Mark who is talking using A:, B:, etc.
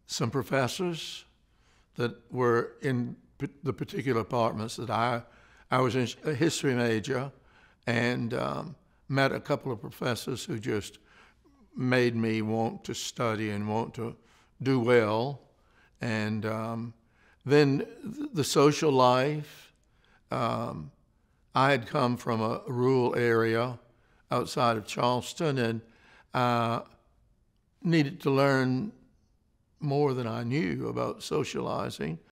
A: some professors that were in the particular departments that I was a history major, and met a couple of professors who just made me want to study and want to do well. And then the social life. I had come from a rural area outside of Charleston, and needed to learn more than I knew about socializing.